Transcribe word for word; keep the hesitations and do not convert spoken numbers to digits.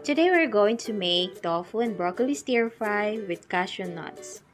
Today we're going to make tofu and broccoli stir fry with cashew nuts.